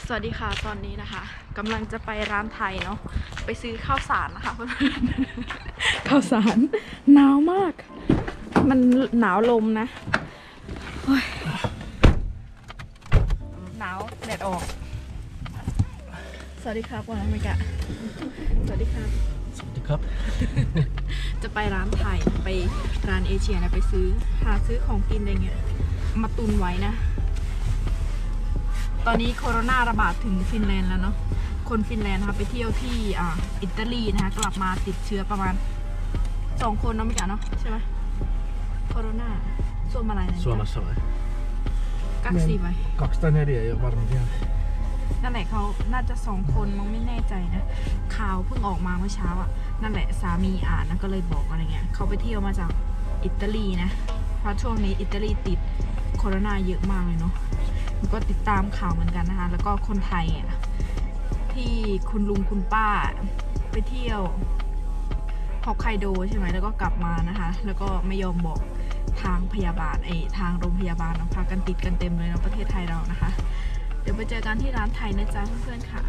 สวัสดีค่ะตอนนี้นะคะกำลังจะไปร้านไทยเนาะไปซื้อข้าวสารนะคะเพื่อนๆข้าวสารหนาวมากมันหนาวลมนะหนาวแดดออกสวัสดีครับวันนี้กะสวัสดีครับสวัสดีครับจะไปร้านไทยไปร้านเอเชียนะไปหาซื้อของกินอะไรเงี้ยมาตุนไว้นะตอนนี้โควิดระบาดถึงฟินแลนด์แล้วเนาะคนฟินแลนด์นะคะไปเที่ยวที่อิตาลีนะคะกลับมาติดเชื้อประมาณ2 คนเนาะไม่กันเนาะใช่ไหมโควิดส่วนอะไรนะ Suomessa vai? กัก4 ไว้ 2 tai 4 ei ole varma vielä. นั่นแหละเขาน่าจะ2 คนมั้งไม่แน่ใจนะข่าวเพิ่งออกมาเมื่อเช้าอ่ะนั่นแหละสามีอ่านนะก็เลยบอกอะไรเงี้ยเขาไปเที่ยวมาจากอิตาลีนะเพราะช่วงนี้อิตาลีติดโควิดเยอะมากเลยเนาะก็ติดตามข่าวเหมือนกันนะคะแล้วก็คนไทยอ่ะที่คุณลุงคุณป้าไปเที่ยวฮอกไกโดใช่ไหมแล้วก็กลับมานะคะแล้วก็ไม่ยอมบอกทางพยาบาลทางโรงพยาบาลพากันติดกันเต็มเลยนะประเทศไทยเรานะคะเดี๋ยวไปเจอกันที่ร้านไทยนะจ๊ะเพื่อนๆค่ะ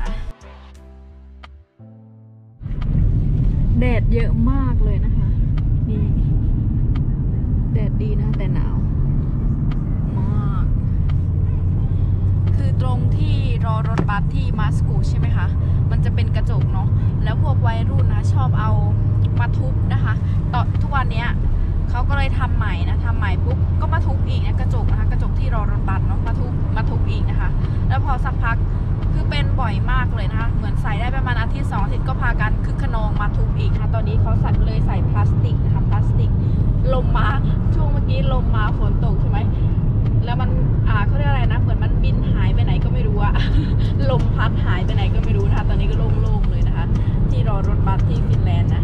แดดเยอะมากเลยนะคะนี่แดดดีนะแต่หนาวมากคือตรงที่รอรถบัสที่มาสกูใช่ไหมคะมันจะเป็นกระจกเนาะแล้วพวกวัยรุ่นนะชอบเอามาทุบนะคะต่อทุกวันนี้เขาก็เลยทำใหม่นะทำใหม่ปุ๊บก็มาทุบอีกนะกระจกนะคะกระจกที่รอรถบัสเนาะมาทุบอีกนะคะแล้วพอสักพักคือเป็นบ่อยมากเลยนะคะเหมือนใส่ได้ประมาณอาทิตย์2 อาทิตย์ก็พากันคึกขนองมาทุบอีกนะคะตอนนี้เขาเลยใส่พลาสติกนะคะพลาสติกลมมาช่วงเมื่อกี้ลมมาฝนตกใช่ไหมแล้วมันเขาเรียกอะไรนะเหมือนมันบินหายไปไหนก็ไม่รู้อะ ลมพัดหายไปไหนก็ไม่รู้นะคะตอนนี้ก็โล่งๆเลยนะคะที่รอรถบัสที่ฟินแลนด์นะ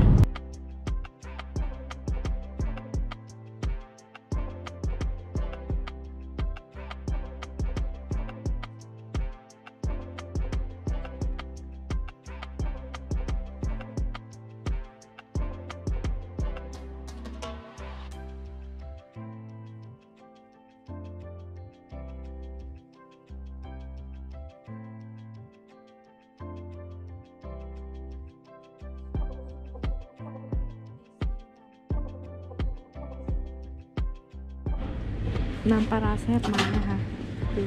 น้ำปลาแซ่บมานะคะดู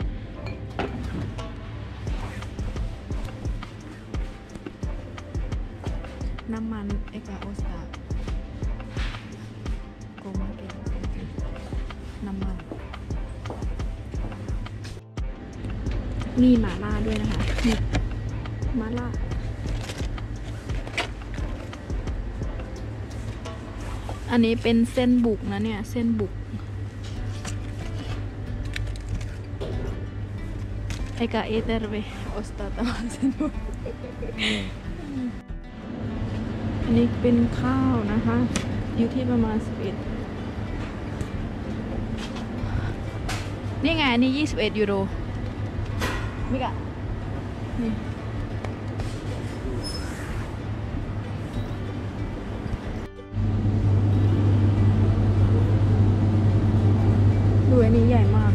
น้ำมันเอกาโอสตาโกมาเกนน้ำมันมีหม่าล่าด้วยนะคะนี่หม่าล่าอันนี้เป็นเส้นบุกนะเนี่ยเส้นบุกEka ei terve ostaa tämän sen อันนี้เป็นข้าวนะคะอยู่ที่ประมาณ11นี่ไงอันนี้21 ยูโรมิกะนี่ดูอันนี้ใหญ่มาก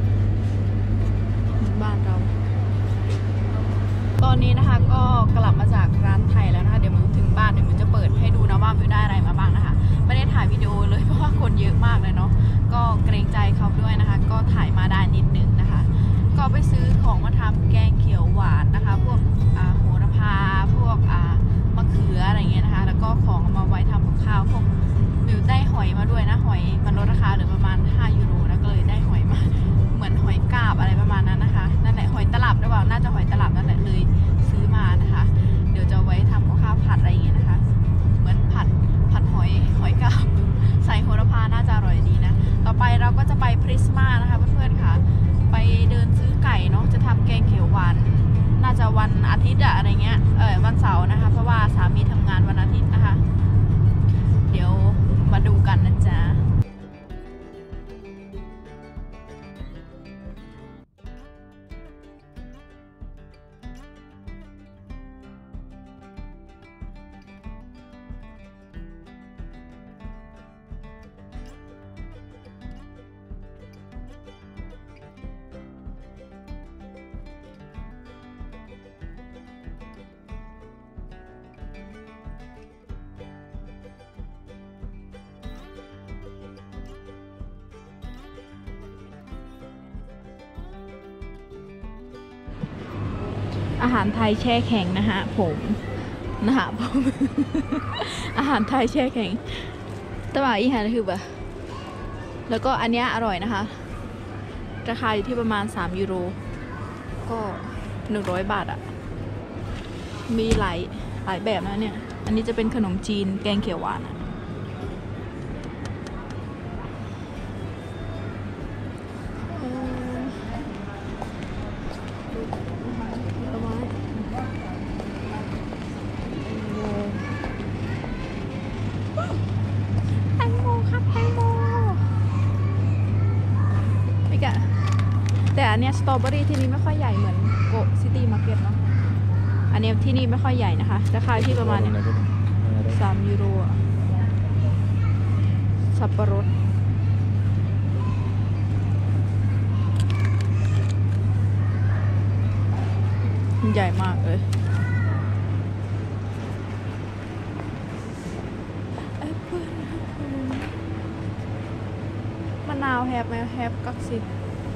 บ้านเราตอนนี้นะคะก็กลับมาจากร้านไทยแล้วนะคะเดี๋ยวมิวถึงบ้านเดี๋ยวมิวจะเปิดให้ดูนะว่ามิวได้อะไรมาบ้างนะคะไม่ได้ถ่ายวิดีโอเลยเพราะว่าคนเยอะมากเลยเนาะก็เกรงใจเขาด้วยนะคะก็ถ่ายมาได้นิดนึงนะคะก็ไปซื้อของมาทำแกงเขียวหวานนะคะพวกโหระพาพวกมะเขืออะไรเงี้ยนะคะแล้วก็ของมาไว้ทำกับข้าวพวกมิวได้หอยมาด้วยนะหอยมันลดราคาเหลือประมาณ5 ยูโรนะก็เลยได้หอยมาเหมือนหอยกาบอะไรประมาณนั้นนะคะนั่นแหละหอยตลับหรือเปล่าน่าจะหอยตลับนั่นแหละเลยซื้อมานะคะเดี๋ยวจะไว้ทำกับข้าวผัดอะไรอย่างเงี้ยนะคะเหมือนผัดหอยกาบใส่โหระพาน่าจะอร่อยดีนะต่อไปเราก็จะไปพริสมานะคะเพื่อนๆค่ะไปเดินซื้อไก่เนาะจะทำแกงเขียวหวานน่าจะวันอาทิตย์อะไรเงี้ยวันเสาร์นะคะเพราะว่าสามีทำงานวันอาทิตย์นะคะเดี๋ยวมาดูกันนะจ๊ะอาหารไทยแช่แข็งนะฮะผมอาหารไทยแช่แข็งแต่ว่าอีหานคือแบบแล้วก็อันเนี้ยอร่อยนะคะราคาอยู่ที่ประมาณ3 ยูโรก็100 บาทอะมีหลายแบบนะเนี่ยอันนี้จะเป็นขนมจีนแกงเขียวหวานอะแตงโมครับแตงโมอีกอะแต่อันเนี้ยสตรอเบอรี่ที่นี่ไม่ค่อยใหญ่เหมือนโกซิตี้มาร์เก็ตเนาะอันเนี้ยที่นี่ไม่ค่อยใหญ่นะคะราคาที่ประมาณเนี่ย3 ยูโรอะสับปะรดใหญ่มากเลยแอปเปิ้ลมะนาวแฮปไหมแฮปกักสิ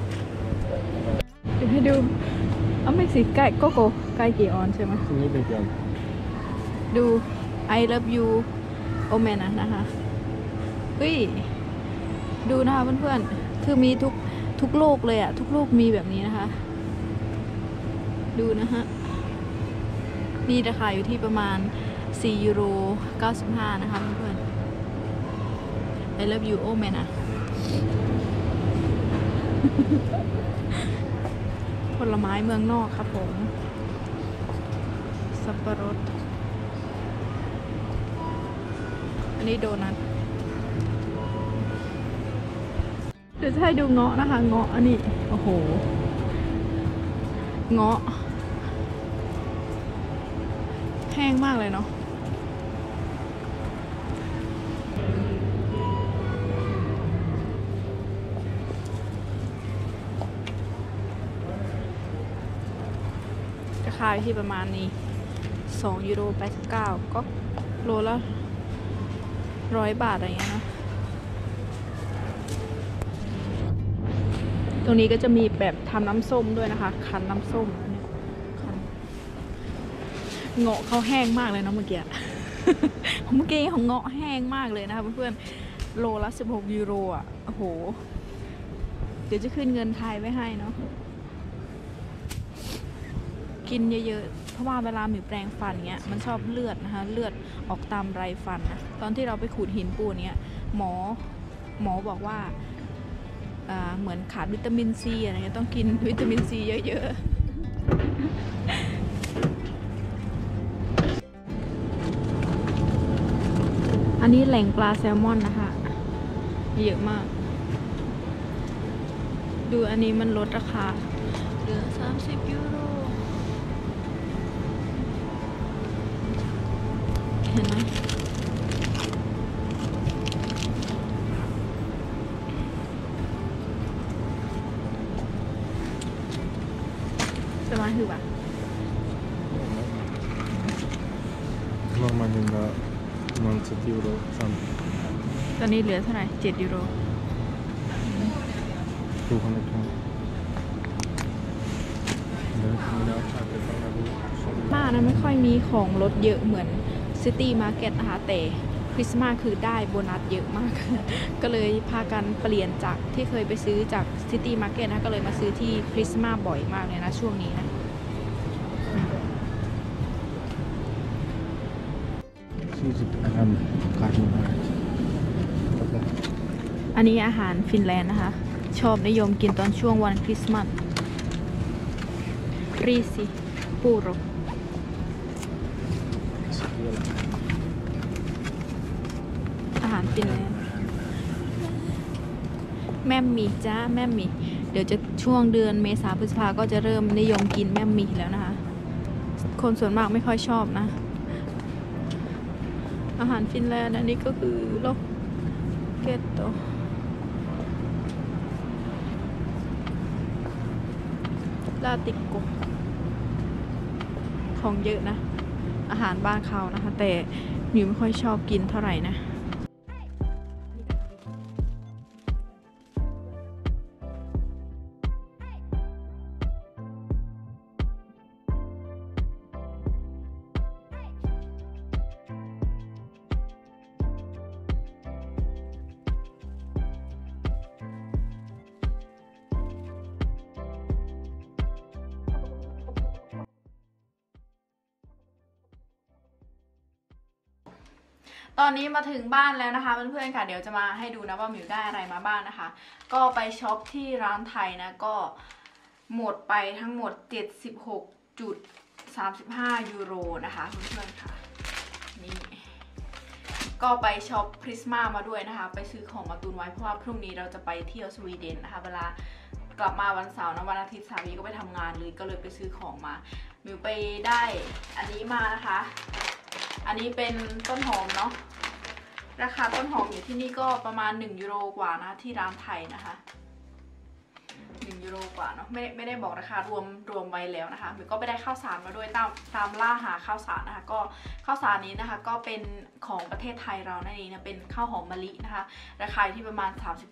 เดี๋ยวให้ดูเอาไม่สิไก่โกโก้ไก่กี่ออนใช่ไหม Ini bacon. ดู I love you โอเมนนะคะเฮ้ยดูนะคะเพื่อนๆคือมีทุกโลกเลยอะทุกโลกมีแบบนี้นะคะดูนะฮะนี่ราคาอยู่ที่ประมาณ4 ยูโร 95นะคะเพื่อนๆ I love you โอเมนผลไม้เมืองนอกครับผมสับปะรดอันนี้โดนัทเดี๋ยวจะให้ดูเงาะนะคะเงาะอันนี้โอ้โหเงาะแห้งมากเลยเนาะราคาที่ประมาณนี้2 ยูโร 89ก็โลละ100 บาทอะไรเงี้ยนะตรงนี้ก็จะมีแบบทำน้ำส้มด้วยนะคะคั้นน้ำส้มเนี่ยคั้นเงาะเขาแห้งมากเลยเนาะเมื่อกี้ เมื่อกี้ของเงาะแห้งมากเลยนะคะเพื่อนๆโลละ16 ยูโรอ่ะโอ้โหเดี๋ยวจะขึ้นเงินไทยไว้ให้เนาะกินเยอะๆเพราะว่าเวลาหมิวแปรงฟันเงี้ยมันชอบเลือดนะคะเลือดออกตามไรฟันนะตอนที่เราไปขูดหินปูนเนี้ยหมอบอกว่าเหมือนขาดวิตามินซีอะไรเงี้ยต้องกินวิตามินซีเยอะๆอันนี้แหล่งปลาแซลมอนนะคะเยอะมากดูอันนี้มันลดราคาเหลือ30 ยูโรเห็นไหมสมาคือแบบ Normalde 90 euro samt ตอนนี้เหลือเท่าไหร่7 ยูโร 200 kronor. บ้านนั้นไม่ค่อยมีของลดเยอะเหมือนซิตี้มาร์เก็ตนะคะแต่คริสต์มาสคือได้โบนัสเยอะมาก ก็เลยพากันเปลี่ยนจากที่เคยไปซื้อจากซิตี้มาร์เก็ตนะก็เลยมาซื้อที่คริสต์มาสบ่อยมากเลยนะช่วงนี้นะอันนี้อาหารฟินแลนด์นะคะชอบนิยมกินตอนช่วงวันคริสต์มาสรีซิปูโรอาหารฟินแลนด์แม่มหมี่จ้าแม่มหมี่เดี๋ยวจะช่วงเดือนเมษาพฤษภาก็จะเริ่มนิยมกินแม่มหมี่แล้วนะคะคนส่วนมากไม่ค่อยชอบนะอาหารฟินแลนด์อันนี้ก็คือโลเกตโตลาติโกของเยอะนะอาหารบ้านเขานะคะแต่หมิวไม่ค่อยชอบกินเท่าไหร่นะตอนนี้มาถึงบ้านแล้วนะคะเพื่อนๆค่ะเดี๋ยวจะมาให้ดูนะว่ามิวได้อะไรมาบ้างนะคะ ก็ไปช็อปที่ร้านไทยนะก็หมดไปทั้งหมด 76.35 ยูโรนะคะเพื่อนๆค่ะนี่ก็ไปช็อปคริสต์มาสมาด้วยนะคะไปซื้อของมาตุนไว้เพราะว่าพรุ่งนี้เราจะไปเที่ยวสวีเดนนะคะเวลากลับมาวันเสาร์นะวันอาทิตย์สามีก็ไปทำงานเลยก็เลยไปซื้อของมามิวไปได้อันนี้มานะคะอันนี้เป็นต้นหอมเนาะราคาต้นหอมอยู่ที่นี่ก็ประมาณ1 ยูโรกว่านะที่ร้านไทยนะคะ1 ยูโรกว่าเนาะไม่ได้บอกราคารวมไว้แล้วนะคะมิวก็ไปได้ข้าวสารมาด้วยตามล่าหาข้าวสารนะคะก็ข้าวสารนี้นะคะก็เป็นของประเทศไทยเรานั่นเองนะเป็นข้าวหอมมะลินะคะราคาที่ประมาณ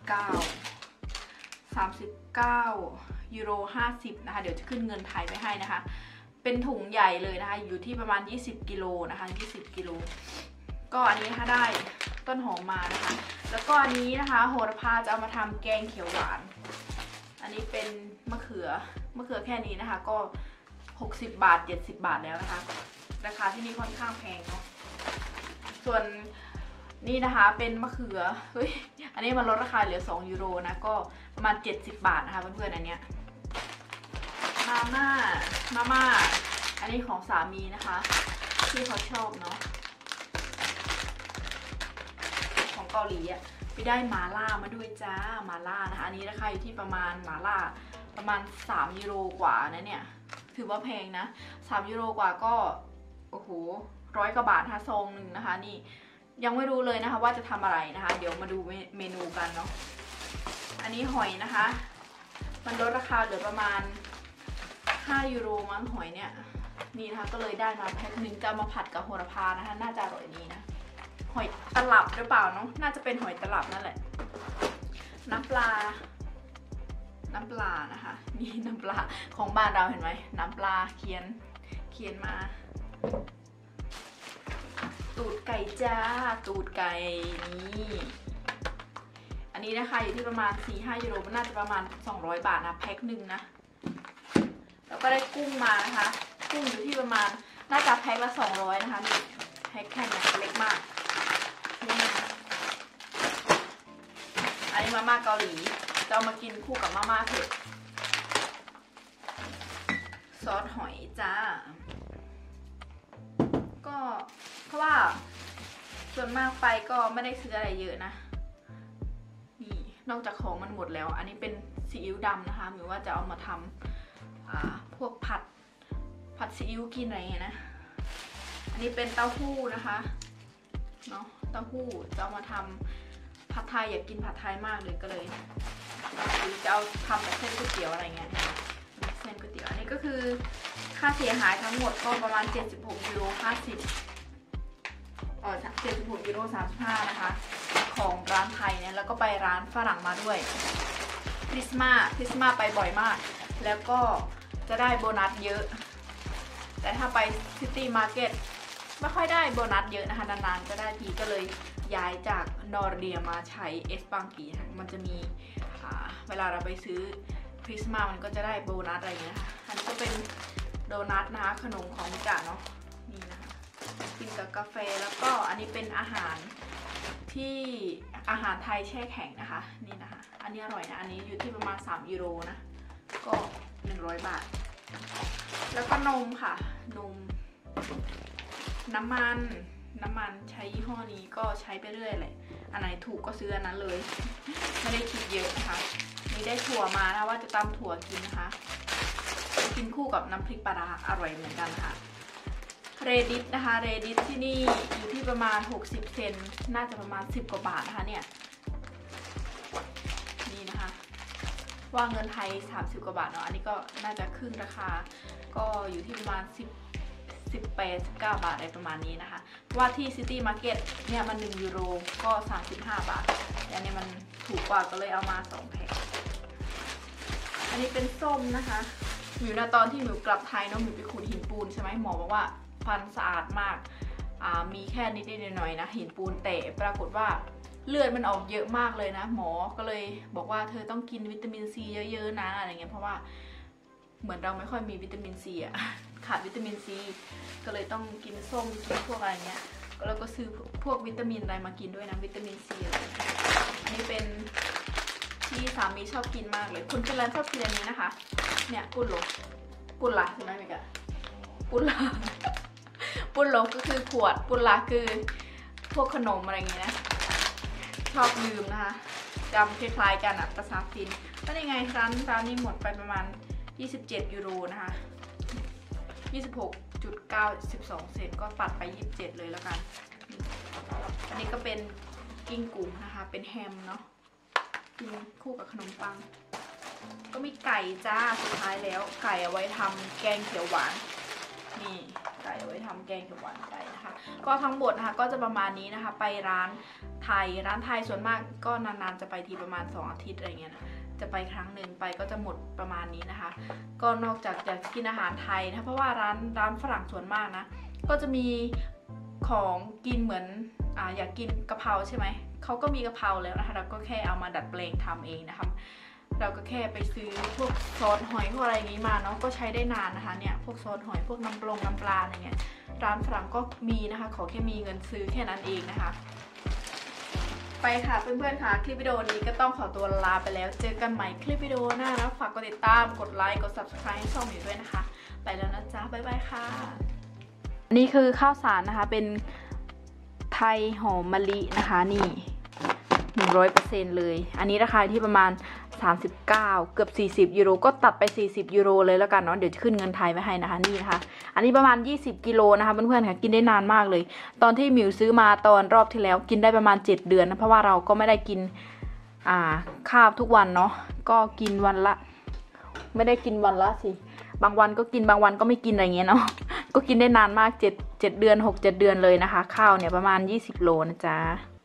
39 ยูโร 50นะคะเดี๋ยวจะขึ้นเงินไทยไปให้นะคะเป็นถุงใหญ่เลยนะคะอยู่ที่ประมาณ20 กิโลนะคะ20 กิโลก็อันนี้นะคะได้ต้นหอมมานะคะแล้วก็อันนี้นะคะโหระพาจะเอามาทำแกงเขียวหวานอันนี้เป็นมะเขือแค่นี้นะคะก็60 บาท70 บาทแล้วนะคะราคาที่นี่ค่อนข้างแพงเนาะส่วนนี่นะคะเป็นมะเขือเฮ้ยอันนี้มันลดราคาเหลือ2 ยูโรนะก็ประมาณ70 บาทนะคะเพื่อนๆอันเนี้ยมาม่าอันนี้ของสามีนะคะที่เขาชอบเนาะของเกาหลีอ่ะไปได้หมาล่ามาด้วยจ้าหมาล่านะคะอันนี้ราคาอยู่ที่ประมาณหมาล่าประมาณ3 ยูโรกว่านะเนี่ยถือว่าแพงนะ3 ยูโรกว่าก็โอ้โห100 กว่าบาทนะคะซองหนึ่งนะคะนี่ยังไม่รู้เลยนะคะว่าจะทำอะไรนะคะเดี๋ยวมาดูเมนูกันเนาะอันนี้หอยนะคะมันลดราคาเหลือประมาณ5 ยูโรมั้งหอยเนี่ยนี่นะคะก็เลยได้มาแพ็คนึงจะมาผัดกับโหระพานะคะน่าจะอร่อยดีนะหอยตลับหรือเปล่าเนาะน่าจะเป็นหอยตลับนั่นแหละน้ำปลานะคะนี่น้ำปลาของบ้านเราเห็นไหมน้ำปลาเขียนมาตูดไก่จ้าตูดไก่นี่อันนี้นะคะอยู่ที่ประมาณ 4-5 ยูโรมันน่าจะประมาณ200 บาทนะแพ็คหนึ่งนะแล้วก็ได้กุ้งมานะคะกุ้งอยู่ที่ประมาณน่าจะแพ็คละ200นะคะนี่แพ็คแค่นี้เล็กมากอันนี้มาม่าเกาหลีจะเอามากินคู่กับมาม่าเผ็ดซอสหอยจ้าก็เพราะว่าส่วนมากไปก็ไม่ได้ซื้ออะไรเยอะนะนี่นอกจากของมันหมดแล้วอันนี้เป็นซีอิ๊วดำนะคะหรือว่าจะเอามาทำพวกผัดซีอิ๊วกินอะไรเงี้ยนะอันนี้เป็นเต้าหู้นะคะเนาะเต้าหู้จะเอามาทำผัดไทยอยากกินผัดไทยมากเลยก็เลยหรือจะเอาทำแบบเส้นก๋วยเตี๋ยวอะไรเงี้ยเส้นก๋วยเตี๋ยวอันนี้ก็คือค่าเสียหายทั้งหมดก็ประมาณ76 ยูโร50 76 ยูโร 35นะคะของร้านไทยเนี่ยแล้วก็ไปร้านฝรั่งมาด้วยคริสต์มาสไปบ่อยมากแล้วก็จะได้โบนัสเยอะแต่ถ้าไปซิตี้มาร์เก็ตไม่ค่อยได้โบนัสเยอะนะคะนานๆก็ได้ทีก็เลยย้ายจากนอร์เดียมาใช้เอสบังกีมันจะมีเวลาเราไปซื้อคริสต์มาสมันก็จะได้โบนัสอะไรอย่างเงี้ยค่ะอันนี้ก็เป็นโดนัทนะคะขนมของมิกะเนาะนี่นะคะกินกับกาแฟแล้วก็อันนี้เป็นอาหารไทยแช่แข็งนะคะนี่นะคะอันนี้อร่อยนะอันนี้อยู่ที่ประมาณ3 ยูโรนะก็100 บาทแล้วก็นมค่ะนมน้ำมันใช้ยี่ห้อนี้ก็ใช้ไปเรื่อยเลยอันไหนถูกก็ซื้ออันนั้นเลยไม่ได้คิดเยอะนะคะนี่ได้ถั่วมานะว่าจะตำถั่วกินนะคะกินคู่กับน้ำพริกปลาร้าอร่อยเหมือนกันค่ะเรดิสนะคะเรดิสที่นี่อยู่ที่ประมาณ60 เซนน่าจะประมาณ10 กว่าบาทนะคะเนี่ยนี่นะคะว่าเงินไทย30 กว่าบาทเนาะอันนี้ก็น่าจะครึ่งราคาก็อยู่ที่ประมาณ18-19 บาทอะไรประมาณนี้นะคะว่าที่ซิตี้มาร์เก็ตเนี่ยมัน1 ยูโรก็35 บาทแต่อันนี้มันถูกกว่าก็เลยเอามา2 แพ็คอันนี้เป็นส้มนะคะหมิวนะตอนที่หมิวกลับไทยเนาะหมิวไปขูดหินปูนใช่ไหมหมอบอกว่าฟันสะอาดมากมีแค่นิดหน่อยนะหินปูนแต่ปรากฏว่าเลือดมันออกเยอะมากเลยนะหมอก็เลยบอกว่าเธอต้องกินวิตามินซีเยอะๆนะอะไรเงี้ยเพราะว่าเหมือนเราไม่ค่อยมีวิตามินซีอะขาดวิตามินซีก็เลยต้องกินส้มกินพวกอะไรเงี้ยแล้วก็ซื้อพวกวิตามินอะไรมากินด้วยนะวิตามินซีอะไรอันนี้เป็นที่สามีชอบกินมากเลยคุณฟินแลนด์ชอบกินอันนี้นะคะเนี่ยปุลโลปุลลาใช่ไหมเมกะปุลลาปุลโลก็คือขวดปุลลาคือพวกขนมอะไรอย่างเงี้ยนะชอบลืมนะคะจำคล้ายๆกันอ่ะภาษาฟินก็ยังไงร้านนี้หมดไปประมาณ27 ยูโรนะคะ26.912 เซนก็ปัดไป27เลยแล้วกันอันนี้ก็เป็นกิ้งกุ๋งนะคะเป็นแฮมเนาะกินคู่กับขนมปังก็มีไก่จ้าสุดท้ายแล้วไก่เอาไว้ทำแกงเขียวหวานนี่ไก่เอาไว้ทำแกงเขียวหวานไก่นะคะก็ทั้งหมดนะคะก็จะประมาณนี้นะคะไปร้านไทยส่วนมากก็นานๆจะไปทีประมาณ2 อาทิตย์อะไรเงี้ยนะจะไปครั้งหนึ่งไปก็จะหมดประมาณนี้นะคะก็นอกจากอยากกินอาหารไทยนะเพราะว่าร้านฝรั่งส่วนมากนะก็จะมีของกินเหมือนอยากกินกะเพราใช่ไหมเขาก็มีกะเพราแล้วนะคะเราก็แค่เอามาดัดแปลงทำเองนะคะเราก็แค่ไปซื้อพวกซอสหอยพวกอะไรนี้มาเนาะก็ใช้ได้นานนะคะเนี่ยพวกซอสหอยพวกน้ำปลาอะไรเงี้ยร้านฝรั่งก็มีนะคะขอแค่มีเงินซื้อแค่นั้นเองนะคะไปค่ะเพื่อนๆค่ะคลิปวิดีโอนี้ก็ต้องขอตัวลาไปแล้วเจอกันใหม่คลิปวิดีโอหน้านะฝากกดติดตามกดไลค์กด subscribe ให้ช่องอยู่ด้วยนะคะไปแล้วนะจ๊ะบ๊ายบายค่ะอันนี้คือข้าวสารนะคะเป็นไทยหอมมะลินะคะนี่ 100% เลยอันนี้ราคาที่ประมาณ39เกือบ40 ยูโรก็ตัดไป40 ยูโรเลยแล้วกันเนาะเดี๋ยวจะขึ้นเงินไทยไว้ให้นะคะนี่นะคะอันนี้ประมาณ20 กิโลนะคะเพื่อนๆค่ะกินได้นานมากเลยตอนที่มิวซื้อมาตอนรอบที่แล้วกินได้ประมาณ7 เดือนนะเพราะว่าเราก็ไม่ได้กินข้าวทุกวันเนาะก็กินวันละไม่ได้กินวันละสิบางวันก็กินบางวันก็ไม่กินอะไรเงี้ยเนาะก็กินได้นานมาก7 เดือน 6-7 เดือนเลยนะคะข้าวเนี่ยประมาณ20 โลนะจ๊ะ